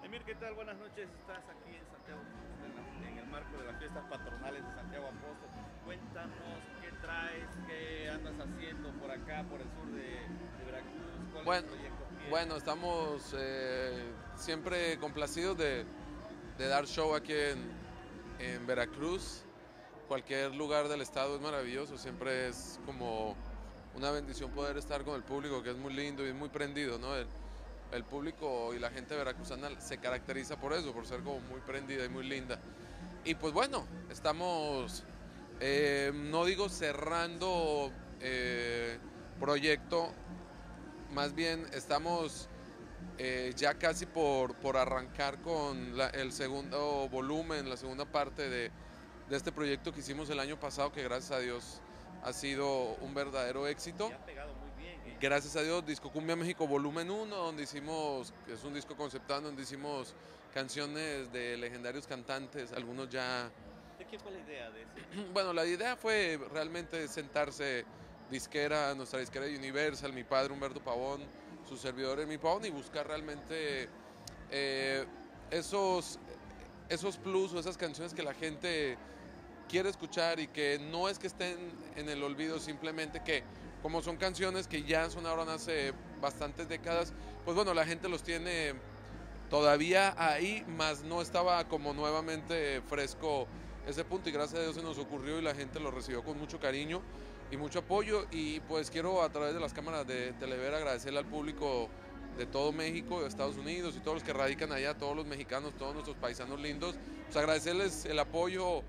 Emir, ¿qué tal? Buenas noches. Estás aquí en Santiago, en el marco de las fiestas patronales de Santiago Apóstol. Cuéntanos qué traes, qué andas haciendo por acá, por el sur de Veracruz, cuáles Bueno, proyectos bueno, tienes. estamos siempre complacidos de dar show aquí en Veracruz. Cualquier lugar del estado es maravilloso, siempre es como una bendición poder estar con el público, que es muy lindo y es muy prendido, ¿no? El público y la gente veracruzana se caracteriza por eso, por ser como muy prendida y muy linda. Y pues bueno, estamos, no digo cerrando proyecto, más bien estamos ya casi por arrancar con el segundo volumen, la segunda parte de este proyecto que hicimos el año pasado, que gracias a Dios ha sido un verdadero éxito. Y ha pegado muy bien, ¿eh? Gracias a Dios, Disco Cumbia México Volumen 1, donde hicimos, que es un disco conceptual, donde hicimos canciones de legendarios cantantes, algunos ya. ¿De quién fue la idea de ese disco? Bueno, la idea fue realmente sentarse disquera, nuestra disquera de Universal, mi padre Humberto Pavón, su servidor Emi Pavón, y buscar realmente eh, esos, esos plus o esas canciones que la gente quiere escuchar y que no es que estén en el olvido, simplemente que como son canciones que ya sonaron hace bastantes décadas, pues bueno, la gente los tiene todavía ahí, más no estaba como nuevamente fresco ese punto, y gracias a Dios se nos ocurrió y la gente lo recibió con mucho cariño y mucho apoyo. Y pues quiero a través de las cámaras de Telever agradecerle al público de todo México, de Estados Unidos y todos los que radican allá, todos los mexicanos, todos nuestros paisanos lindos, pues agradecerles el apoyo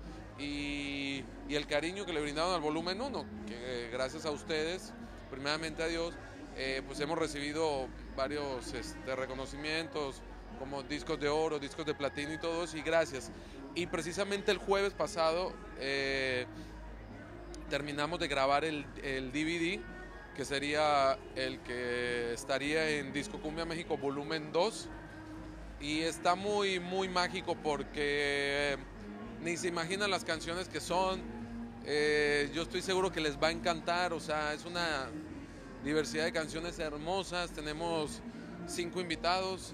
y el cariño que le brindaron al volumen 1, que gracias a ustedes, primeramente a Dios, pues hemos recibido varios reconocimientos como discos de oro, discos de platino y todo eso, y gracias. Y precisamente el jueves pasado terminamos de grabar el DVD, que sería el que estaría en Disco Cumbia México Volumen 2, y está muy, muy mágico porque ni se imaginan las canciones que son. Yo estoy seguro que les va a encantar, o sea, es una diversidad de canciones hermosas, tenemos 5 invitados,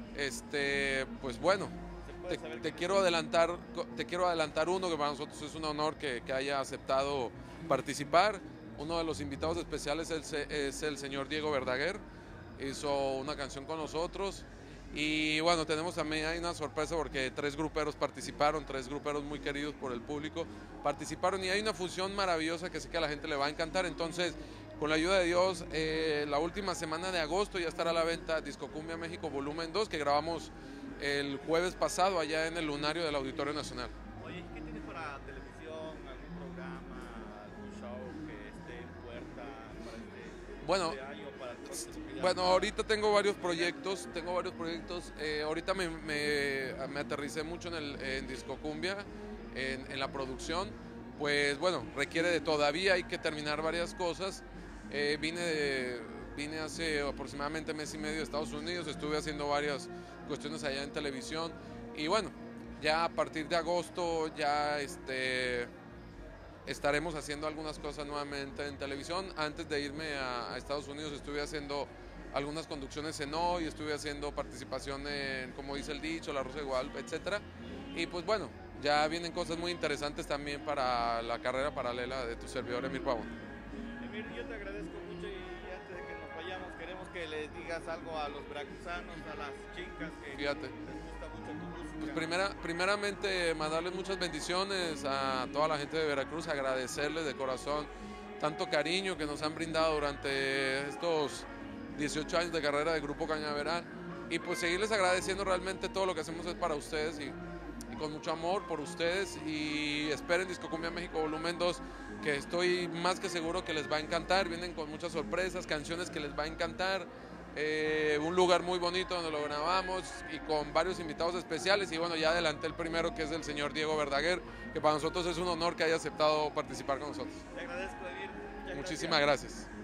pues bueno, ¿Se puede te, saber te quiénes quiero son? adelantar, te quiero adelantar uno que para nosotros es un honor que haya aceptado participar. Uno de los invitados especiales es el señor Diego Verdaguer, hizo una canción con nosotros. Y bueno, tenemos también hay una sorpresa porque 3 gruperos participaron, 3 gruperos muy queridos por el público participaron, y hay una fusión maravillosa que sé que a la gente le va a encantar. Entonces, con la ayuda de Dios, la última semana de agosto ya estará a la venta Disco Cumbia México Volumen 2, que grabamos el jueves pasado allá en el Lunario del Auditorio Nacional. Oye, ¿y qué tienes para televisión? ¿Algún programa, algún show que esté en puerta para Bueno, este año, para el próximo que ya bueno, está ahorita tengo varios iniciando? proyectos, ahorita me aterricé mucho en Disco Cumbia, en la producción. Pues bueno, requiere de todavía, hay que terminar varias cosas. Vine hace aproximadamente mes y medio de Estados Unidos, estuve haciendo varias cuestiones allá en televisión, y bueno, ya a partir de agosto ya estaremos haciendo algunas cosas nuevamente en televisión. Antes de irme a Estados Unidos estuve haciendo algunas conducciones en hoy, estuve haciendo participación en, como dice el dicho, La Rosa de Guadalupe, etcétera. Y pues bueno, ya vienen cosas muy interesantes también para la carrera paralela de tu servidor Emir Pavón. Emir, yo te agradezco mucho y antes de que nos vayamos, queremos que les digas algo a los veracruzanos, a las chicas que Fíjate. les gusta mucho tu Pues música. primeramente mandarles muchas bendiciones a toda la gente de Veracruz, agradecerles de corazón tanto cariño que nos han brindado durante estos 18 años de carrera de Grupo Cañaveral, y pues seguirles agradeciendo. Realmente todo lo que hacemos es para ustedes, y con mucho amor por ustedes, y esperen Disco Cumbia México Volumen 2, que estoy más que seguro que les va a encantar. Vienen con muchas sorpresas, canciones que les va a encantar, un lugar muy bonito donde lo grabamos y con varios invitados especiales. Y bueno, ya adelanté el primero, que es el señor Diego Verdaguer, que para nosotros es un honor que haya aceptado participar con nosotros. Te agradezco, Emir. Muchas Muchísimas gracias. gracias.